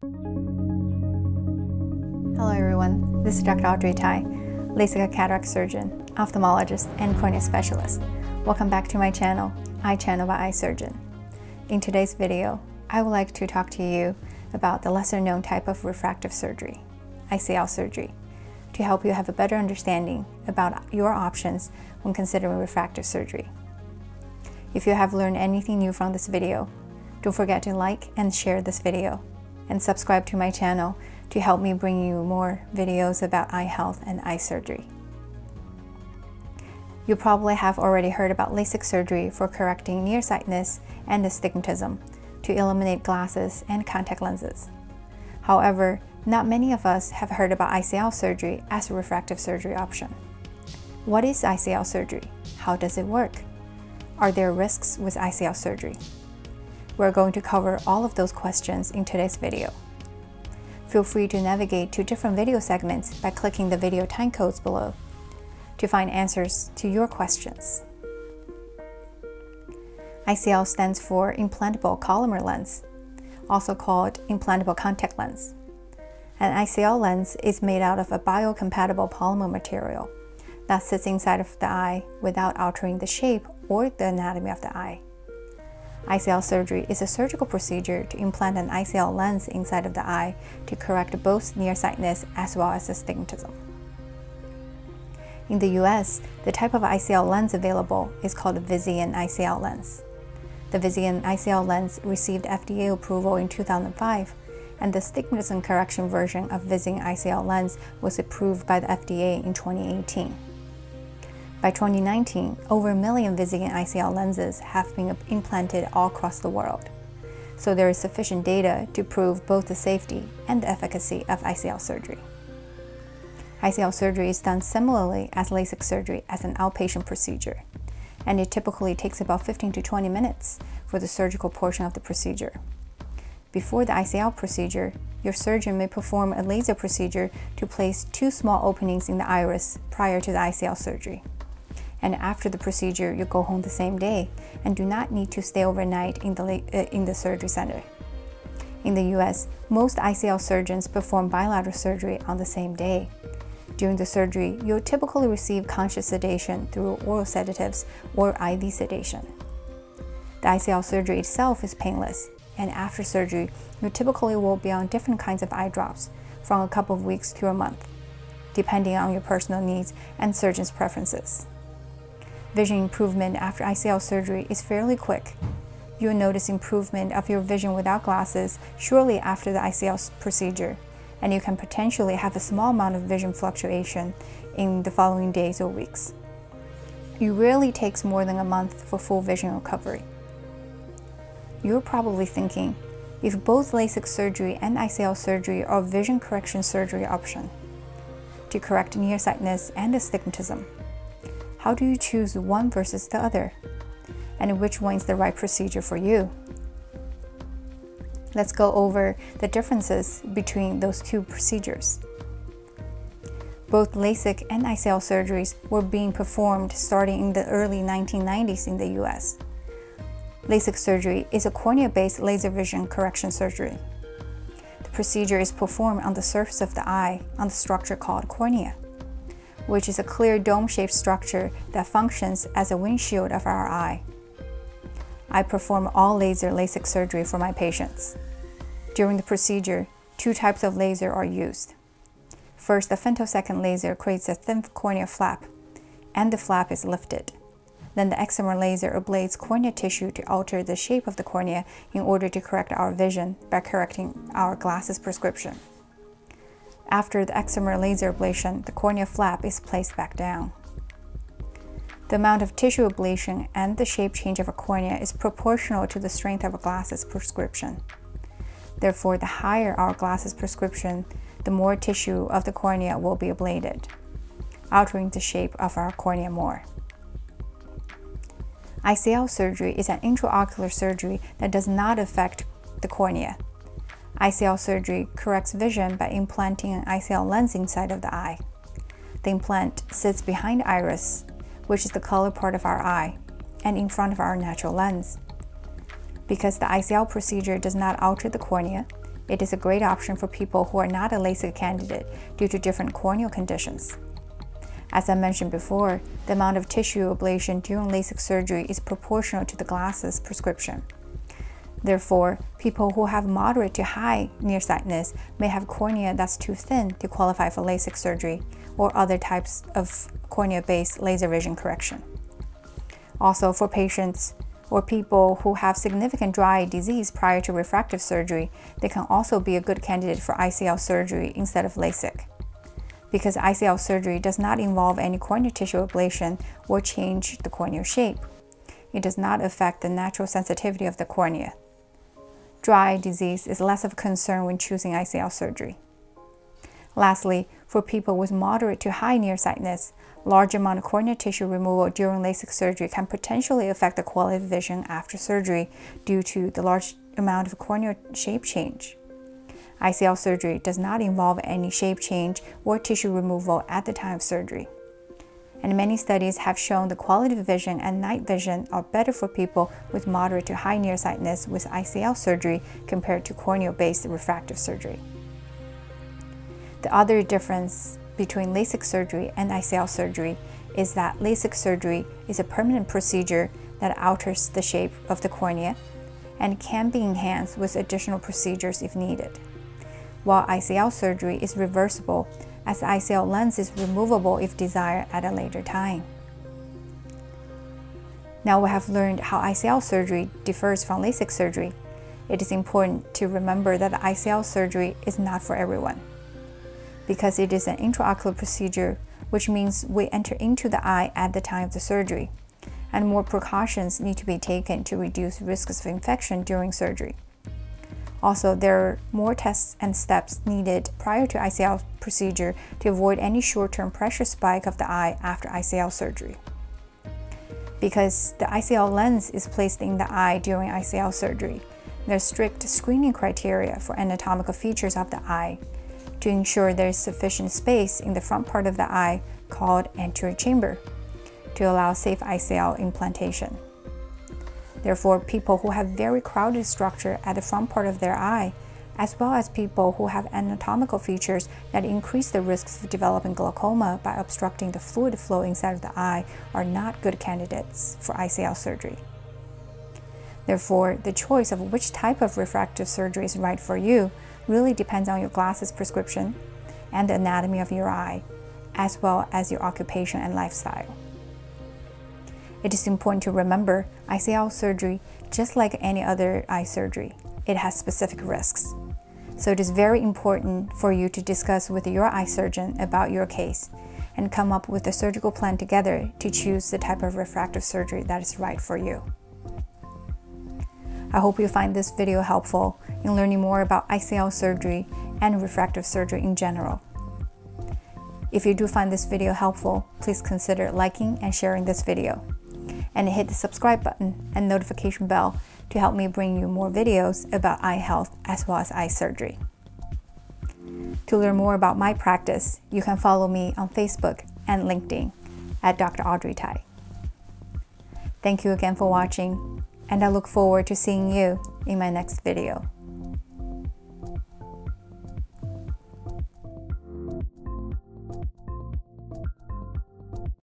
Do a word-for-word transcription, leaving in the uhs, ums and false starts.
Hello everyone, this is Doctor Audrey Tai, Lasik cataract surgeon, ophthalmologist, and cornea specialist. Welcome back to my channel, Eye Channel by Eye Surgeon. In today's video, I would like to talk to you about the lesser known type of refractive surgery, I C L surgery, to help you have a better understanding about your options when considering refractive surgery. If you have learned anything new from this video, don't forget to like and share this video, and subscribe to my channel to help me bring you more videos about eye health and eye surgery. You probably have already heard about LASIK surgery for correcting nearsightedness and astigmatism to eliminate glasses and contact lenses. However, not many of us have heard about I C L surgery as a refractive surgery option. What is I C L surgery? How does it work? Are there risks with I C L surgery? We're going to cover all of those questions in today's video. Feel free to navigate to different video segments by clicking the video timecodes below to find answers to your questions. I C L stands for Implantable Collamer Lens, also called Implantable Contact Lens. An I C L lens is made out of a biocompatible polymer material that sits inside of the eye without altering the shape or the anatomy of the eye. I C L surgery is a surgical procedure to implant an I C L lens inside of the eye to correct both nearsightedness as well as astigmatism. In the U S, the type of I C L lens available is called the Visian I C L lens. The Visian I C L lens received F D A approval in two thousand five, and the astigmatism correction version of Visian I C L lens was approved by the F D A in twenty eighteen. By twenty nineteen, over a million Visian I C L lenses have been implanted all across the world, so there is sufficient data to prove both the safety and the efficacy of I C L surgery. I C L surgery is done similarly as LASIK surgery as an outpatient procedure, and it typically takes about fifteen to twenty minutes for the surgical portion of the procedure. Before the I C L procedure, your surgeon may perform a laser procedure to place two small openings in the iris prior to the I C L surgery. And after the procedure, you go home the same day and do not need to stay overnight in the, uh, in the surgery center. In the U S, most I C L surgeons perform bilateral surgery on the same day. During the surgery, you'll typically receive conscious sedation through oral sedatives or I V sedation. The I C L surgery itself is painless, and after surgery, you typically will be on different kinds of eye drops from a couple of weeks to a month, depending on your personal needs and surgeon's preferences. Vision improvement after I C L surgery is fairly quick. You'll notice improvement of your vision without glasses shortly after the I C L procedure, and you can potentially have a small amount of vision fluctuation in the following days or weeks. It rarely takes more than a month for full vision recovery. You're probably thinking, if both LASIK surgery and I C L surgery are vision correction surgery option to correct nearsightedness and astigmatism, how do you choose one versus the other? And which one is the right procedure for you? Let's go over the differences between those two procedures. Both LASIK and I C L surgeries were being performed starting in the early nineteen nineties in the U S. LASIK surgery is a cornea-based laser vision correction surgery. The procedure is performed on the surface of the eye on the structure called cornea, which is a clear dome-shaped structure that functions as a windshield of our eye. I perform all laser LASIK surgery for my patients. During the procedure, two types of laser are used. First, the femtosecond laser creates a thin cornea flap, and the flap is lifted. Then the excimer laser ablates cornea tissue to alter the shape of the cornea in order to correct our vision by correcting our glasses prescription. After the excimer laser ablation, the cornea flap is placed back down. The amount of tissue ablation and the shape change of a cornea is proportional to the strength of a glasses prescription. Therefore, the higher our glasses prescription, the more tissue of the cornea will be ablated, altering the shape of our cornea more. I C L surgery is an intraocular surgery that does not affect the cornea. I C L surgery corrects vision by implanting an I C L lens inside of the eye. The implant sits behind the iris, which is the color part of our eye, and in front of our natural lens. Because the I C L procedure does not alter the cornea, it is a great option for people who are not a LASIK candidate due to different corneal conditions. As I mentioned before, the amount of tissue ablation during LASIK surgery is proportional to the glasses prescription. Therefore, people who have moderate to high nearsightedness may have cornea that's too thin to qualify for LASIK surgery or other types of cornea-based laser vision correction. Also, for patients or people who have significant dry eye disease prior to refractive surgery, they can also be a good candidate for I C L surgery instead of LASIK. Because I C L surgery does not involve any corneal tissue ablation or change the corneal shape. It does not affect the natural sensitivity of the cornea. Dry eye disease is less of a concern when choosing I C L surgery. Lastly, for people with moderate to high nearsightedness, large amount of corneal tissue removal during LASIK surgery can potentially affect the quality of vision after surgery due to the large amount of corneal shape change. I C L surgery does not involve any shape change or tissue removal at the time of surgery. And many studies have shown the quality of vision and night vision are better for people with moderate to high nearsightedness with I C L surgery compared to corneal-based refractive surgery. The other difference between LASIK surgery and I C L surgery is that LASIK surgery is a permanent procedure that alters the shape of the cornea and can be enhanced with additional procedures if needed, while I C L surgery is reversible, as the I C L lens is removable if desired at a later time. Now we have learned how I C L surgery differs from LASIK surgery. It is important to remember that the I C L surgery is not for everyone, because it is an intraocular procedure, which means we enter into the eye at the time of the surgery, and more precautions need to be taken to reduce risks of infection during surgery. Also, there are more tests and steps needed prior to I C L procedure to avoid any short-term pressure spike of the eye after I C L surgery. Because the I C L lens is placed in the eye during I C L surgery, there are strict screening criteria for anatomical features of the eye to ensure there is sufficient space in the front part of the eye called anterior chamber to allow safe I C L implantation. Therefore, people who have very crowded structure at the front part of their eye, as well as people who have anatomical features that increase the risks of developing glaucoma by obstructing the fluid flow inside of the eye, are not good candidates for I C L surgery. Therefore, the choice of which type of refractive surgery is right for you really depends on your glasses prescription and the anatomy of your eye, as well as your occupation and lifestyle. It is important to remember I C L surgery, just like any other eye surgery, it has specific risks. So it is very important for you to discuss with your eye surgeon about your case and come up with a surgical plan together to choose the type of refractive surgery that is right for you. I hope you find this video helpful in learning more about I C L surgery and refractive surgery in general. If you do find this video helpful, please consider liking and sharing this video, and hit the subscribe button and notification bell to help me bring you more videos about eye health as well as eye surgery. To learn more about my practice, you can follow me on Facebook and LinkedIn at Doctor Audrey Tai. Thank you again for watching, and I look forward to seeing you in my next video.